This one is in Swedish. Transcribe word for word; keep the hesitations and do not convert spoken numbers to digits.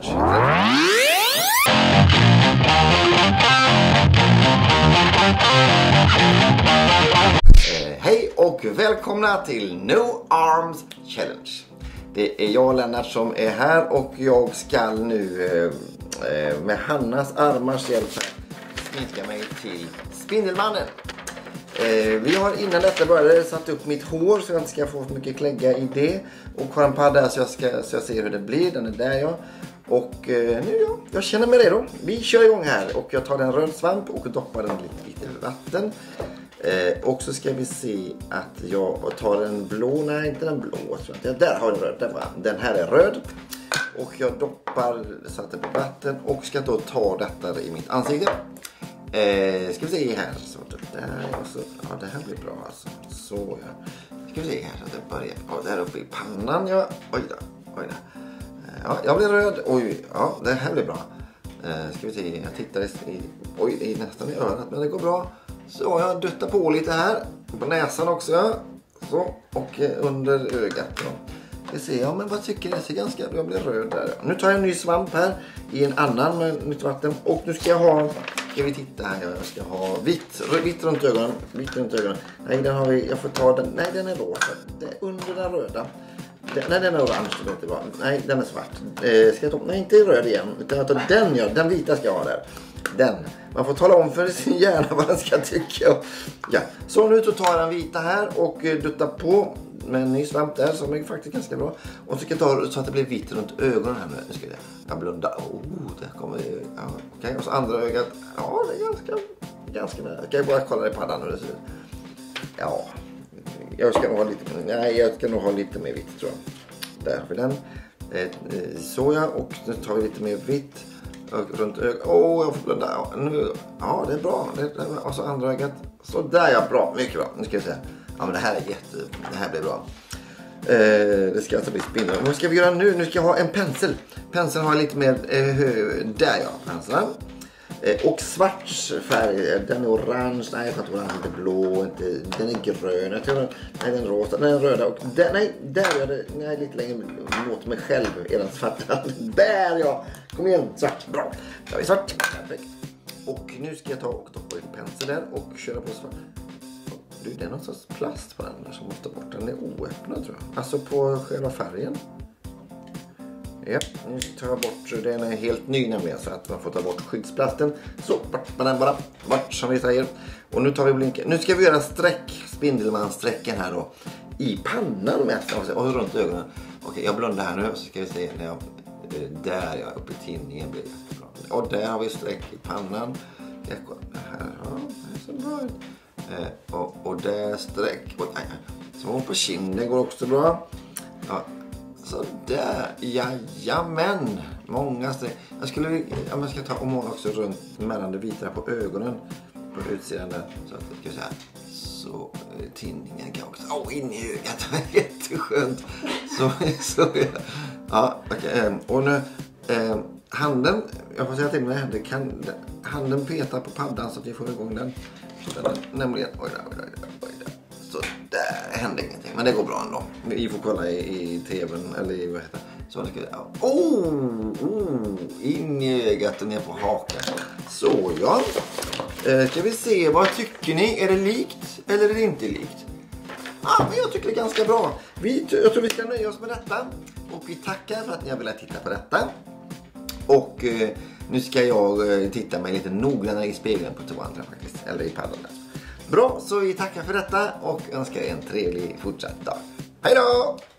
Challenge. Eh, hej och välkomna till No Arms Challenge. Det är jag, Lennart, som är här och jag ska nu eh, med Hannas armars hjälp sminka mig till Spindelmannen. Eh, vi har innan detta började satt upp mitt hår så jag inte ska få för mycket klägga i det. Och har en padda så jag, ska, så jag ser hur det blir. Den är där ja. Och eh, nu ja, jag känner mig redo. Vi kör igång här och jag tar en röd svamp och doppar den lite, lite i vatten. Eh, och så ska vi se att jag tar en blå, nej inte den blå. Så där har jag röd, den, den här är röd. Och jag doppar så att det blir vatten och ska då ta detta i mitt ansikte. Eh, ska vi se här så det där och så, ja det här blir bra alltså. Så ja. Ska vi se här så att det börjar, ja där uppe i pannan ja. Oj då, oj då. Eh, ja, jag blir röd. Oj, ja det här blir bra. Eh, ska vi se, jag tittar i, oj det är nästan i örat men det går bra. Så jag duttar på lite här. På näsan också ja. Så, och eh, under ögat ja. Vi ser, ja men vad tycker ni? Det ser ganska, jag blir röd där. Nu tar jag en ny svamp här i en annan med nytt vatten. Och nu ska jag ha, ska vi titta här, jag ska ha vitt, vitt runt ögonen. Vitt runt ögonen. Nej den har vi, jag får ta den, nej den är rosa. Det är under den röda. Den, nej den är orange, det vet inte vad. Nej den är svart. Eh, ska jag ta, nej inte röd igen. Utan jag tar den ja, den vita ska jag ha där. Den. Man får tala om för sin hjärna vad den ska tycka. Ja. Så nu tar jag den vita här och duttar på med en ny svamp där som är faktiskt ganska bra. Och så ska jag ta så att det blir vitt runt ögonen här nu. Nu ska jag, jag blunda. Oh, det kommer ju. Ja, okej. Okay. Och så andra ögat. Ja, det är ganska, ganska nära. Kan jag bara kolla i paddan hur det ser ut. Ja, jag ska nog ha lite, nej, jag ska nog ha lite mer vitt tror jag. Där har vi den. Eh, så ja, och nu tar vi lite mer vitt. Runt ögat. Åh, oh, jag får blunda. Ja, nu. Ja, det är bra. Det, det, och så andra ögat. Så där ja, bra. Mycket bra. Nu ska vi se. Ja, men det här är jätte... Det här blir bra. Eh, det ska alltså bli spindel. Vad ska vi göra nu? Nu ska jag ha en pensel. Penseln har jag lite mer... Eh, där ja, penseln. Eh, och svart färg. Den är orange. Nej, jag tror inte orange. Inte blå. Inte, den är grön. Jag tror den, nej, den är rosa. Den är röda. Och där, nej, där är det... Nej, lite längre mot mig själv. Är den svarta. Där ja. Kom igen. Svart. Bra. Då har vi svart. Perfekt. Och nu ska jag ta och doppa in pensel där. Och köra på svart. Det är någon sorts plast på den där som måste bort. Den är oöppnad tror jag. Alltså på själva färgen. Ja, nu tar jag bort. Den är helt ny nämligen så att man får ta bort skyddsplasten. Så, bort med den bara. Bort som vi säger. Och nu tar vi blinken. Nu ska vi göra streck. Spindelmanssträcken här då. I pannan mest. Och runt ögonen. Okej, jag blundar här nu. Så ska vi se när jag... Där jag uppe i tinningen blir jättebra. Och där har vi streck i pannan. Här, ja, det är så bra ut. Eh, och, och där streck och, nej, så på kinden går också bra ja, så där, jajamän många streck. Jag skulle, ja, man ska ta och måla också runt mellan det vita på ögonen på utsidan där så att det kan säga så eh, tinningen kan också, åh oh, in i ögat jätteskönt så, så ja, ja okej okay. Och nu eh, handen, jag får säga till mig det kan, handen petar på paddan så att vi får igång den. Nämligen, oj där, oj där, oj där. Så där hände ingenting, men det går bra ändå. Vi får kolla i, i tvn, eller i vad heter det. Så ska jag, oh, oh, in i ögat och ner på hakan. Så ja. Eh, ska vi se, vad tycker ni? Är det likt eller är det inte likt? Ja, ah, men jag tycker det är ganska bra. Vi, jag tror vi ska nöja oss med detta. Och vi tackar för att ni har velat titta på detta. Och eh, nu ska jag eh, titta mig lite noggrannare i spegeln på toan faktiskt. Eller i paddan där. Bra, så vi tackar för detta och önskar er en trevlig fortsatt dag. Hej då!